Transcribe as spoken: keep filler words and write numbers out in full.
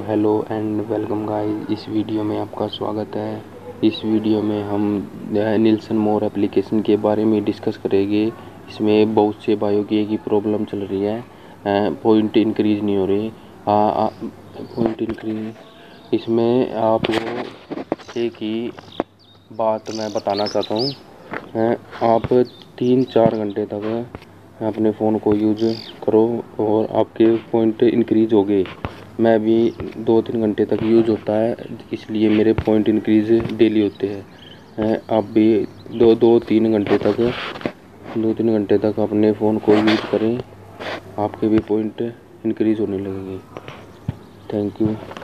Hello and welcome guys. इस video में आपका स्वागत है। इस वीडियो में हम निल्सन मोर एप्लीकेशन के बारे में डिस्कस करेंगे। इसमें बहुत से भाइयों की एक ही प्रॉब्लम चल रही है, पॉइंट इंक्रीज नहीं हो रही। पॉइंट इंक्रीज इसमें आप लोग एक ही बात मैं बताना चाहता हूँ। आप तीन चार घंटे तक अपने फ़ोन को यूज करो और आपके पॉइंट इंक्रीज हो गए। मैं भी दो तीन घंटे तक यूज होता है, इसलिए मेरे पॉइंट इंक्रीज डेली होते हैं। आप भी दो दो तीन घंटे तक दो तीन घंटे तक अपने फ़ोन को यूज करें, आपके भी पॉइंट इंक्रीज होने लगेंगे। Thank you.